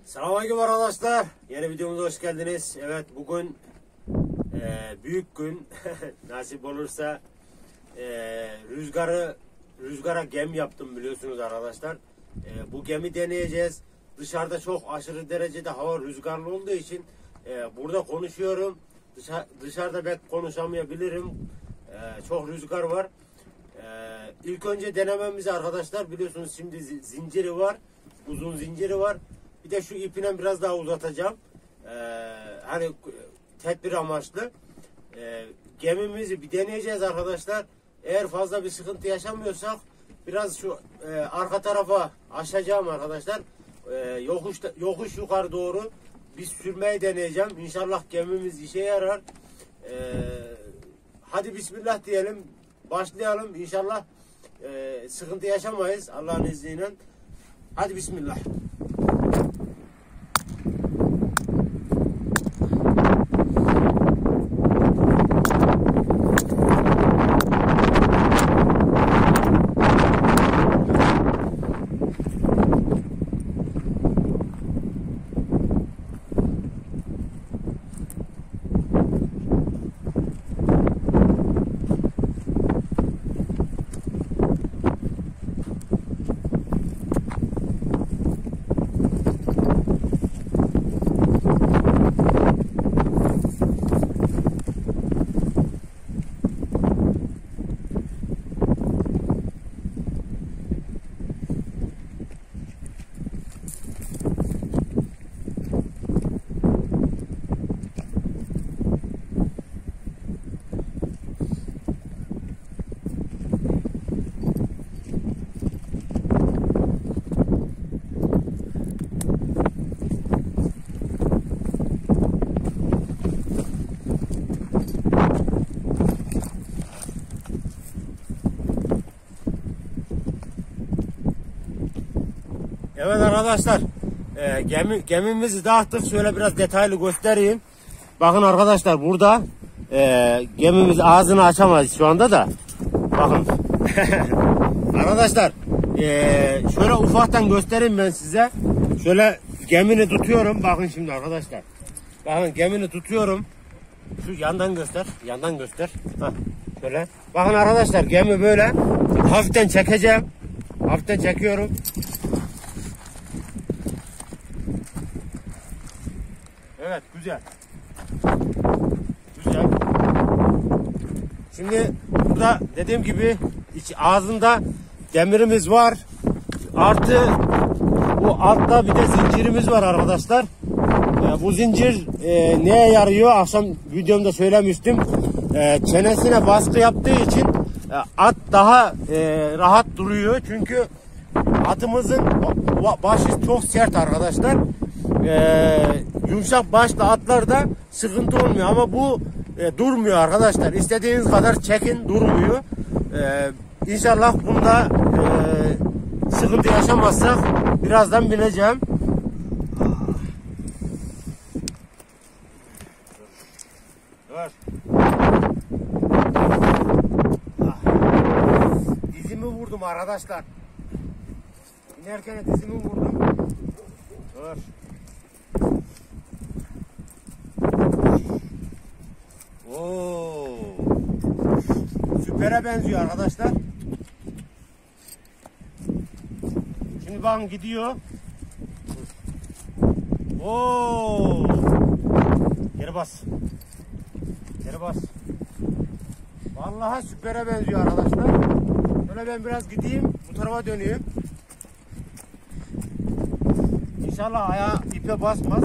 Selamünaleyküm arkadaşlar. Yeni videomuza hoş geldiniz. Evet, bugün büyük gün. Nasip olursa rüzgara gemi yaptım, biliyorsunuz arkadaşlar. Bu gemi deneyeceğiz. Dışarıda çok aşırı derecede hava rüzgarlı olduğu için burada konuşuyorum. Dışarıda pek konuşamayabilirim. Çok rüzgar var. İlk önce denememizi arkadaşlar, biliyorsunuz şimdi zinciri var. Uzun zinciri var. Bir de şu ipine biraz daha uzatacağım. Hani tedbir amaçlı. Gemimizi bir deneyeceğiz arkadaşlar. Eğer fazla bir sıkıntı yaşamıyorsak biraz şu arka tarafa aşacağım arkadaşlar. Yokuş yukarı doğru bir sürmeyi deneyeceğim. İnşallah gemimiz işe yarar. Hadi bismillah diyelim. Başlayalım. İnşallah sıkıntı yaşamayız Allah'ın izniyle. Hadi bismillah. Evet arkadaşlar, gemimizi dağıttık. Şöyle biraz detaylı göstereyim. Bakın arkadaşlar, burada gemimiz ağzını açamaz şu anda da. Bakın arkadaşlar, şöyle ufaktan göstereyim ben size. Şöyle gemini tutuyorum. Bakın şimdi arkadaşlar. Bakın gemini tutuyorum. Şu yandan göster. Yandan göster. Heh, şöyle. Bakın arkadaşlar, gemi böyle. Hafiften çekeceğim. Hafiften çekiyorum. Evet, güzel. Güzel. Şimdi burada dediğim gibi ağzında demirimiz var. Artı bu altta bir de zincirimiz var arkadaşlar. Bu zincir neye yarıyor? Akşam videomda söylemiştim. Çenesine baskı yaptığı için at daha rahat duruyor. Çünkü atımızın başı çok sert arkadaşlar. Yumuşak başlı atlarda sıkıntı olmuyor ama bu durmuyor arkadaşlar. İstediğiniz kadar çekin, durmuyor. İnşallah bunda sıkıntı yaşamazsak birazdan bineceğim. Dizimi vurdum arkadaşlar. İnerken dizimi vurdum. Dur. Oo. Süpere benziyor arkadaşlar. Şimdi bakın gidiyor. Oo. Geri bas. Geri bas. Vallahi süpere benziyor arkadaşlar. Şöyle ben biraz gideyim, bu tarafa döneyim. İnşallah ayağı ipe basmaz.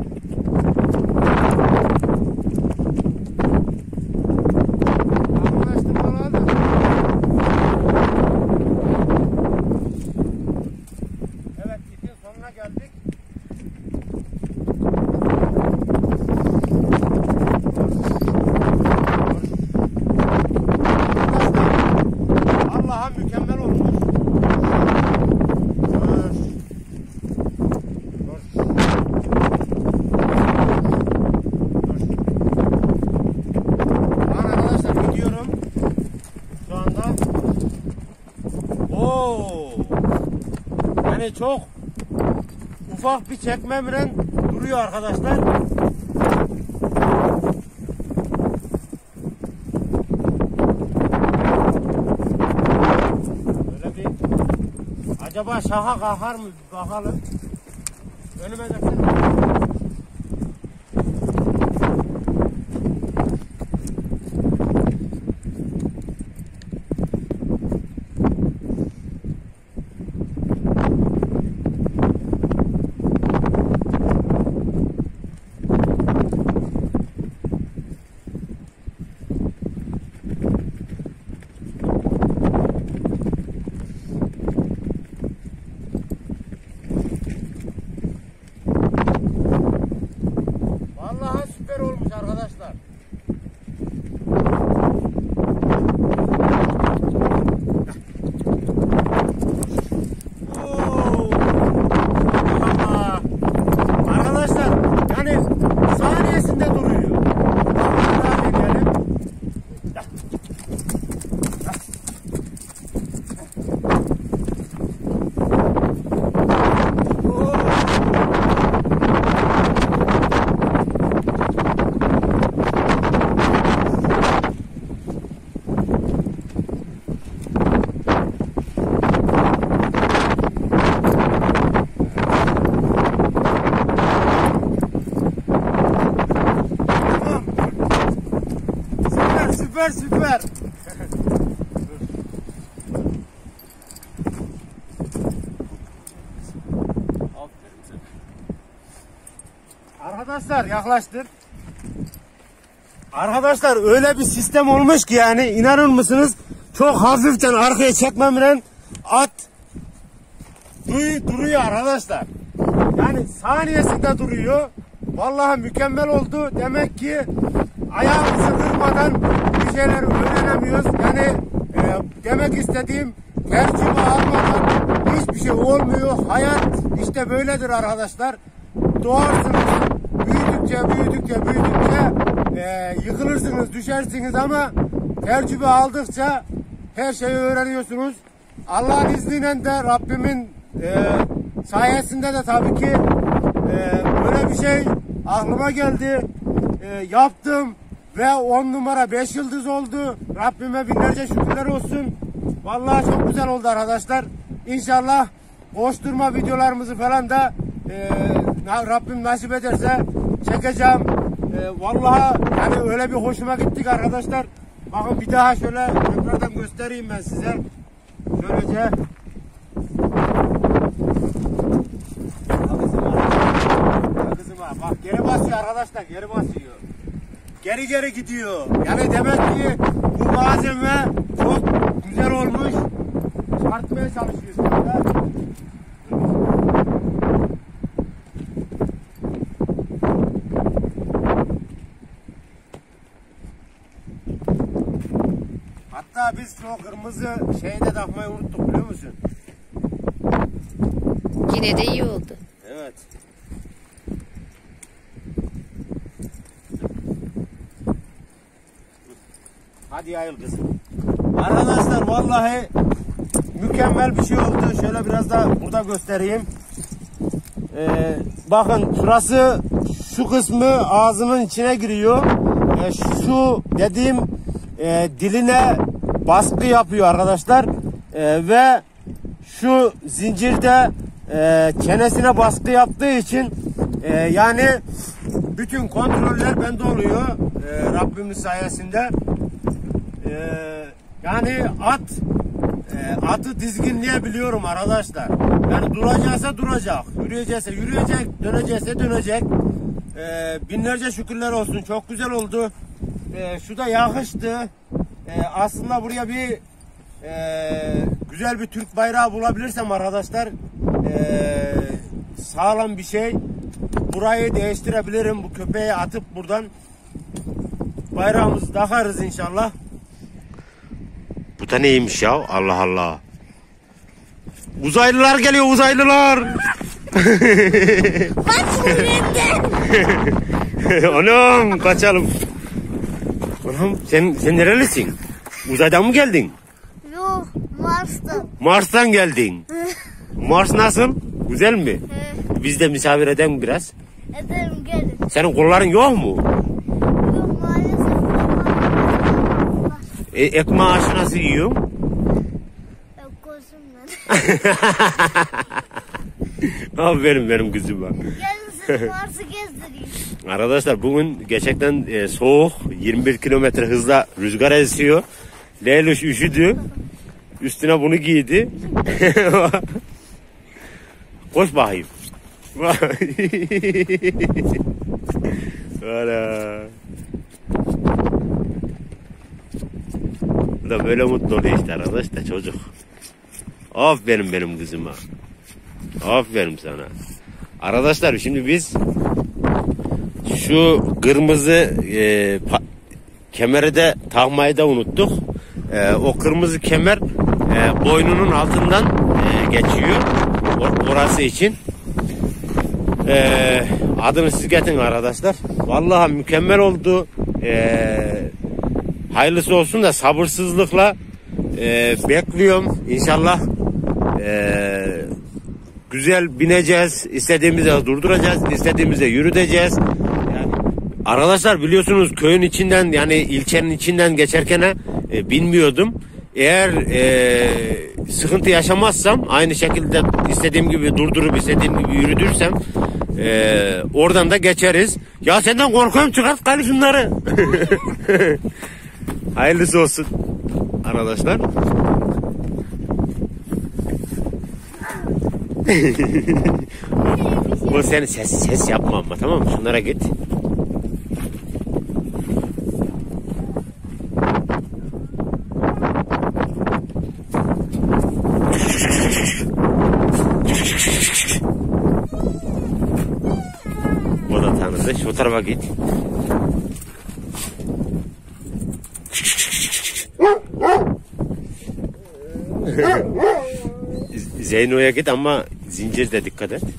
Evet, ipin sonuna geldik. Allah'a mükemmel olmuş. Yani çok ufak bir çekmemle duruyor arkadaşlar. Böyle bir acaba şaha kalkar mı? Bakalım. Önüme de arkadaşlar. Arkadaşlar yani saniyesinde duruyor. Daha deneyelim. Süper. Arkadaşlar yaklaştır. Arkadaşlar öyle bir sistem olmuş ki yani inanır mısınız? Çok hafiften arkaya çekmemle at duruyor arkadaşlar. Yani saniyesinde duruyor. Vallahi mükemmel oldu. Demek ki ayağımızı kırmadan bir şeyler öğrenemiyoruz. Yani demek istediğim tecrübe almadan hiçbir şey olmuyor. Hayat işte böyledir arkadaşlar. Doğarsınız. Büyüdükçe yıkılırsınız, düşersiniz ama tecrübe aldıkça her şeyi öğreniyorsunuz. Allah'ın izniyle de Rabbimin sayesinde de tabii ki böyle bir şey aklıma geldi. Yaptım ve 10 numara 5 yıldız oldu. Rabbime binlerce şükürler olsun. Vallahi çok güzel oldu arkadaşlar. İnşallah koşturma videolarımızı falan da Rabbim nasip ederse çekeceğim. Vallahi yani öyle bir hoşuma gittik arkadaşlar. Bakın bir daha şöyle tekrardan göstereyim ben size. Şöylece. Bak geri basıyor arkadaşlar, geri basıyor. Geri gidiyor. Yani demek ki bu malzeme çok güzel olmuş. Çıkartmaya çalışıyoruz burada. Hatta biz şu kırmızı şeyi de takmayı unuttuk biliyor musun? Yine de iyi oldu. Evet. Hadi yayıl kızım. Arkadaşlar vallahi mükemmel bir şey oldu. Şöyle biraz da burada göstereyim. Bakın şurası, şu kısmı ağzının içine giriyor. Şu dediğim diline baskı yapıyor arkadaşlar. Ve şu zincirde çenesine baskı yaptığı için yani bütün kontroller bende oluyor. Rabbimin sayesinde. Yani atı dizginleyebiliyorum arkadaşlar. Yani duracaksa duracak, yürüyecekse yürüyecek, dönecekse dönecek. Binlerce şükürler olsun. Çok güzel oldu. Şu da yakıştı. Aslında buraya bir güzel bir Türk bayrağı bulabilirsem arkadaşlar, sağlam bir şey, burayı değiştirebilirim. Bu köpeği atıp buradan bayrağımızı takarız inşallah. Bu da neymiş ya? Allah Allah. Uzaylılar geliyor, uzaylılar. Anam kaçalım. Anam sen nerelisin? Uzaydan mı geldin? Yok, Mars'tan. Mars'tan geldin. Mars nasıl? Güzel mi? Biz de misafir edelim biraz. Ederim, gelin. Senin kolların yok mu? Yok maalesef. Ek maaşı nasıl yiyorsun? Yok gözümden. Aferin benim kızıma. Gelin siz Mars'ı gezdireyim. Arkadaşlar bugün gerçekten soğuk. 21 kilometre hızla rüzgar esiyor. Leyluş üşüdü. Üstüne bunu giydi. Koş bakayım. Ana. Bu da böyle mutlu oluyor işte arkadaşlar çocuk. Aferin benim kızıma. Aferin sana. Arkadaşlar şimdi biz şu kırmızı kemeri de takmayı da unuttuk. O kırmızı kemer boynunun altından geçiyor. Orası için. Adını siz getirin arkadaşlar. Vallahi mükemmel oldu. Hayırlısı olsun da sabırsızlıkla bekliyorum. İnşallah güzel bineceğiz. İstediğimizde durduracağız. İstediğimizde yürüteceğiz. Yani, arkadaşlar biliyorsunuz köyün içinden yani ilçenin içinden geçerken bilmiyordum. Eğer sıkıntı yaşamazsam aynı şekilde istediğim gibi durdurup istediğim gibi yürütürsem oradan da geçeriz. Ya senden korkuyorum, çıkart gari şunları. Hayırlısı olsun arkadaşlar. Bu senin ses yapma ama, tamam mı? Şunlara git. O da tanıdı. Şu tarafa git. Zeyno'ya git ama zincirde dikkat et.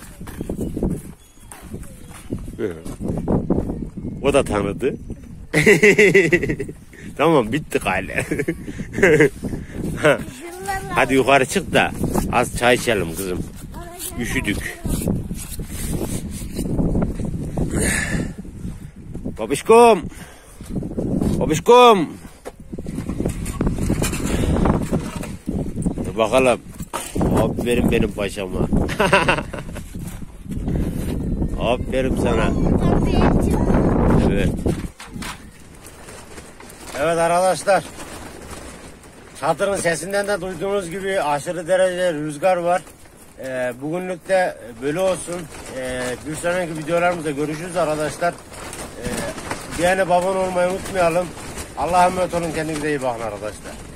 O da tanıdı. Tamam, bitti gayri. Hadi yukarı çık da az çay içelim kızım. Üşüdük. Babişkom. Babişkom. Dur bakalım. Aferin benim paşama. Aferin sana. Evet. Evet arkadaşlar. Çadırın sesinden de duyduğunuz gibi aşırı derece rüzgar var. Bugünlük de böyle olsun. Bir sonraki videolarımızda görüşürüz arkadaşlar. Beğenip abone olmayı unutmayalım. Allah'a emanet olun. Kendinize iyi bakın arkadaşlar.